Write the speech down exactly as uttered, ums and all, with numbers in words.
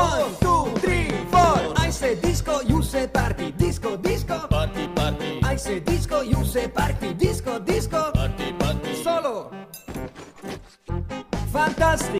One, two, three, four. I say disco, you say party. Disco, disco. Party, party. I say disco, you say party. Disco, disco. Party, party. Solo. Fantastico.